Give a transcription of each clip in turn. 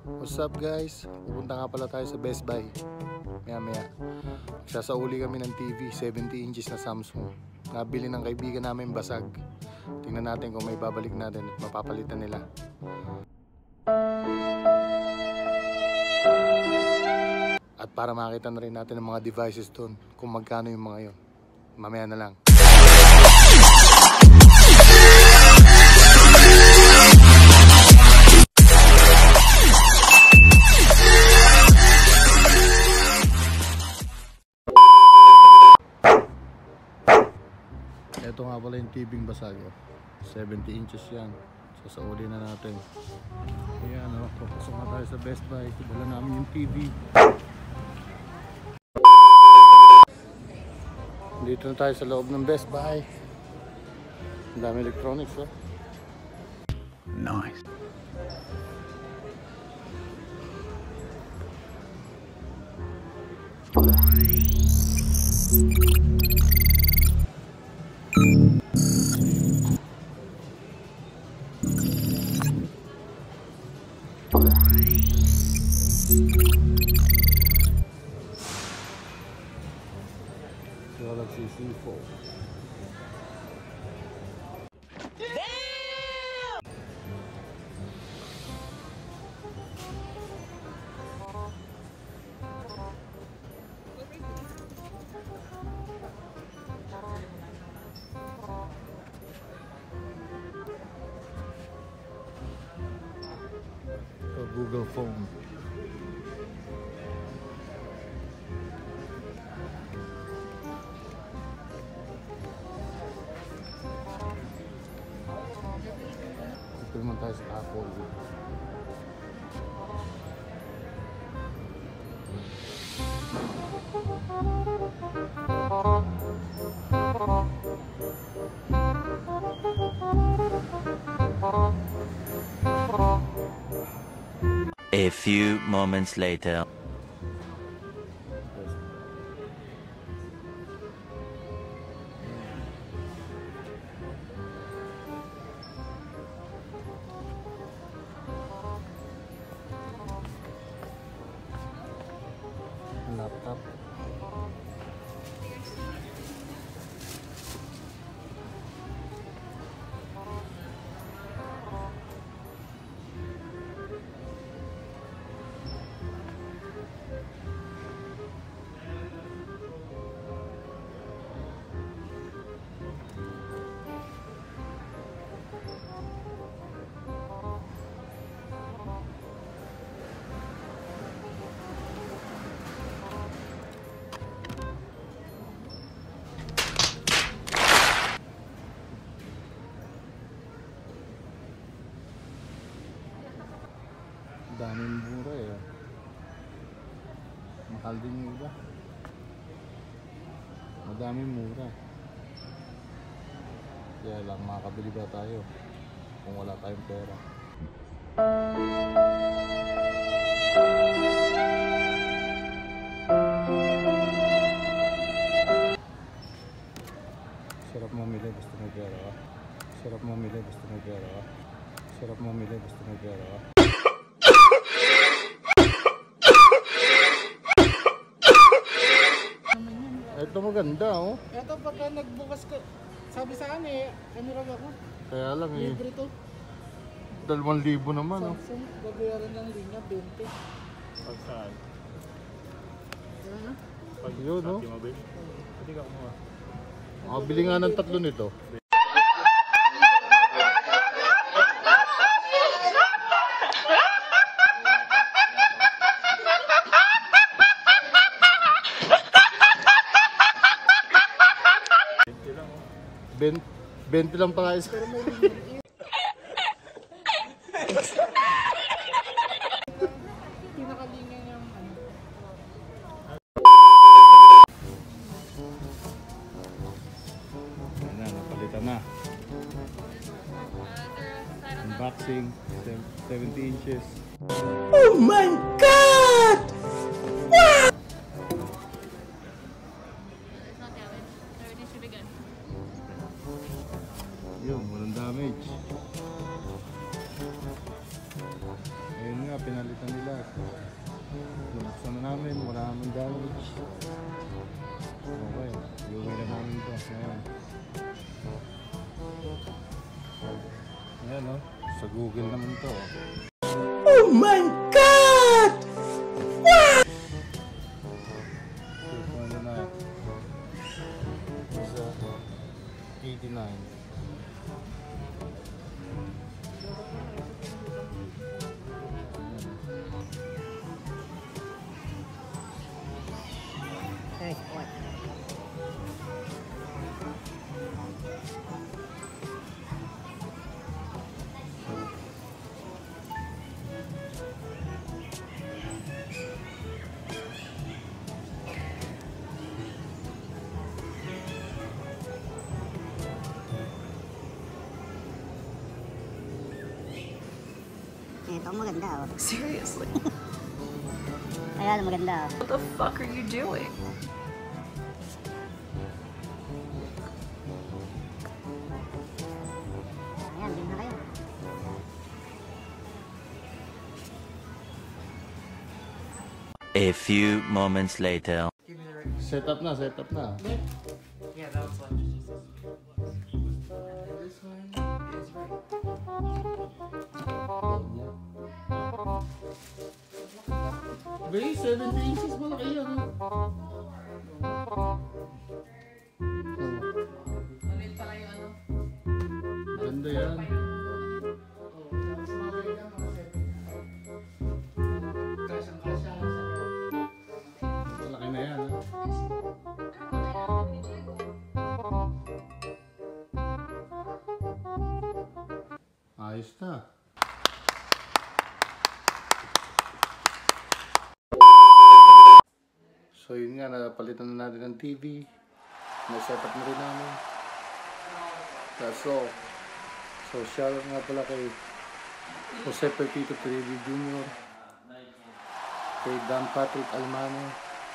What's up guys? Pupunta nga pala tayo sa Best Buy. Maya. Sasauli kami ng TV, 70 inches na Samsung. Nabili ng kaibigan namin basag. Tingnan natin kung may babalik natin at mapapalitan nila. At para makita na rin natin ang mga devices doon, kung magkano yung mga yon. Mamaya na lang. Ito nga pala yung TV basag. 70 inches yan. Sasauli na natin. Ayan o, papasok na tayo sa Best Buy. Dala namin yung TV. Dito na tayo sa loob ng Best Buy. Ang dami electronics o. Nice. Galaxy C4. Google phone. Ito naman tayo sa Apple. A few moments later. Laptop. Daming mura eh. Mahal din yung iba. Madaming mura. Kaya lang makakabili ba tayo kung wala tayong pera. Sarap mamili basta may pera ka. Sarap mamili basta may pera ka. Sarap mamili basta may pera ka. Ito maganda oh. Ito pagka nagbukas ka, sabi sa akin eh, ano raw ako? Kaya lang eh. Libre to. 2,000 naman oh. Samsung, babayaran ng linya, 20. Pag saan? Pag yun oh. T-Mobile? Hindi ka kumuha. Makabili nga ng 3 nito. Ben 20 lang pa guys. Pinakalinya yung ano. Ayan na, napalitan na. Unboxing, 70 inches. Oh my God! Wow! Yun, walang damage. Ayun nga, pinalitan nila. Binuksan na namin, wala naman damage. Okay, iuwi na namin ito ngayon. Ayan o, sa Google naman ito. Oh my God! Wow! 89. Ito maganda oh. Seriously, Ayan, maganda oh. what the fuck are you doing? Ayan, din na kayo. A few moments later. Set up na, set up na. Yeah, that was like Jesus. This one is right. Bay, 70 inches malaki yan. Ulit pala yung ano. Ganda yan. Kasyang-kasya lang siya. Malaki na yan. Ayos na. So yun nga, napalitan na natin ng TV. Na-setup na rin namin. So shoutout nga pala kay Jose Pepito Trilli Jr. Kay Dan Patrick Almano.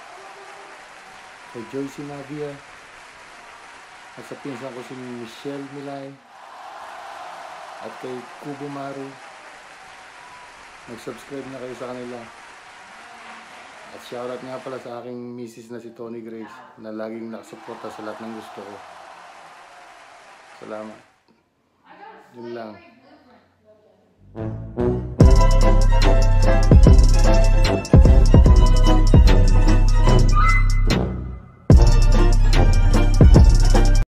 Kay Joyce Navia. At sa pinsan ko si Michelle Milay. At kay Kubo Maru. Nag-subscribe na kayo sa kanila. At shoutout nga pala sa aking misis na si Tony Grace na laging nakasuporta sa lahat ng gusto ko. Salamat. Yun lang.